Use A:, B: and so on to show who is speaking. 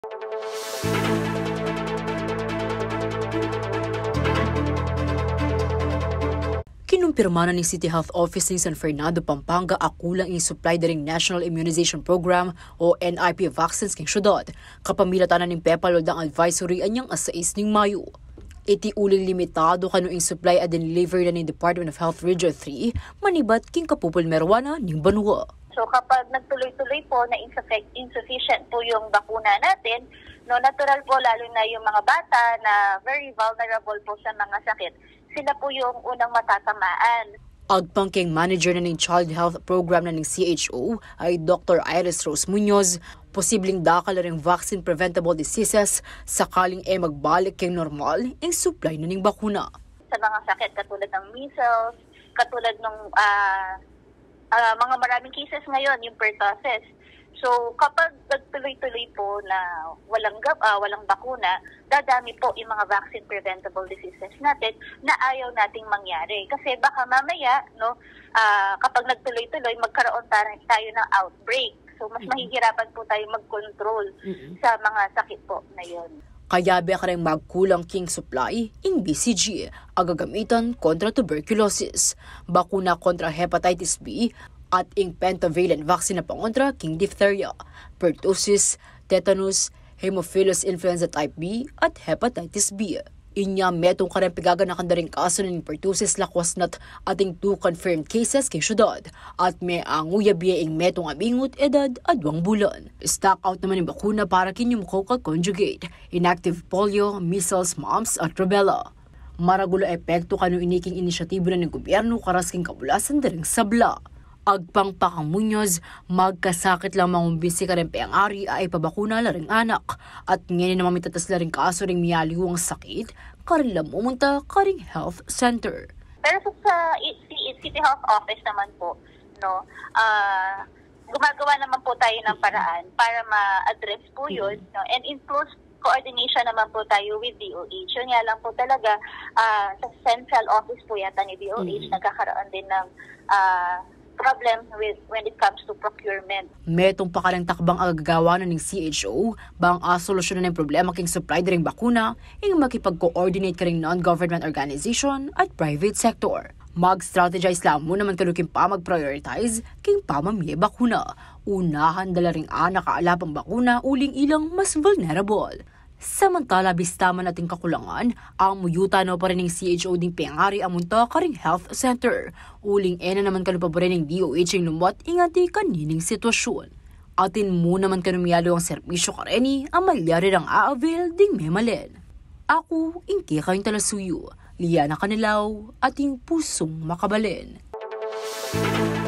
A: Kinumpirma na ni City Health Office ng San Fernando, Pampanga akulang i-supply daring National Immunization Program o NIP vaccines king syudad. Kapamilatan na ng PEPALOD ang advisory anyang 6 ng Mayo. Iti uling limitado kanuing supply at deliver na ng Department of Health Region 3 manibat king kapupulmerwana ng banwa.
B: So kapag nagtuloy-tuloy po na insufficient po yung bakuna natin, no, natural po lalo na yung mga bata na very vulnerable po sa mga sakit, sila po yung unang matatamaan.
A: Agpangking manager na ng Child Health Program na ng CHO ay Dr. Iris Rose Munoz, posibleng dakal na ring vaccine preventable diseases sakaling magbalik kay normal ang supply na ng bakuna.
B: Sa mga sakit katulad ng measles, katulad ng mga maraming cases ngayon, yung pertussis. So kapag nagtuloy-tuloy po na walang bakuna, dadami po yung mga vaccine preventable diseases natin na ayaw nating mangyari. Kasi baka mamaya, no, kapag nagtuloy-tuloy, magkaroon tayo ng outbreak. So mas mahihirapan po tayo mag-control sa mga sakit po na yun.
A: Kaya ba ka rin magkulang king supply in BCG, agagamitan kontra tuberculosis, bakuna kontra hepatitis B, at ing pentavalent vaccine na pangontra king diphtheria, pertussis, tetanus, Haemophilus influenza type B, at hepatitis B. Inya metong karang pigaga na kandaring kaso ng pertussis lakwasnat ating 2 confirmed cases kay syudad at may anguya biyaing metong abingot edad adwang bulan. Stock out naman yung bakuna para kinyumukokal conjugate, inactive polio, measles, mumps at rubella. Maragulo epekto kanu iniking inisyatibo na ng gobyerno karasking kabulasan daring sabla. Agpang Pakang Munoz, magkasakit lang mangumbisi ka rin peang-ari ay pabakuna la ring anak. At ngayon naman mitatas la ring kaso ring miyaliwang sakit, karin lang mumunta karing health center.
B: Pero sa City Health Office naman po, no, gumagawa naman po tayo ng paraan para ma-address po yun, no, and in close coordination naman po tayo with DOH. Yun nga lang po talaga, sa central office po yata ni DOH, nagkakaroon din ng problem when it comes to procurement.
A: Metong pa ka ng takbang agagawa na ng CHO, bang solusyon na ng problema king supply ring bakuna, ing makipag-coordinate ka ring non-government organization at private sector. Mag-strategize lang mo naman kalukin pa mag-prioritize king pamamili bakuna. Unahan dala ring nakaalapang bakuna uling ilang mas vulnerable. Samantala, bistaman nating kakulangan, ang muyuta no pa rin ng CHO ding pengari amunta karing health center. Uling naman kanupabore ng DOH yung lumot ingati kanining sitwasyon. Atin mo naman kanumiyalo ang serbisyo kareni ang malyari ng a-avail ding memalen. Ako, ingki kayong talasuyo, Liana Canilaw, ating pusong makabalin.